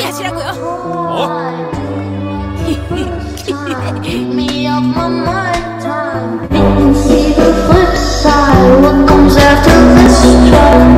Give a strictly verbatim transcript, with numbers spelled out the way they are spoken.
조용히 하시라고요. 어? Me off my mind time. You can see the flip side. What comes after this strike?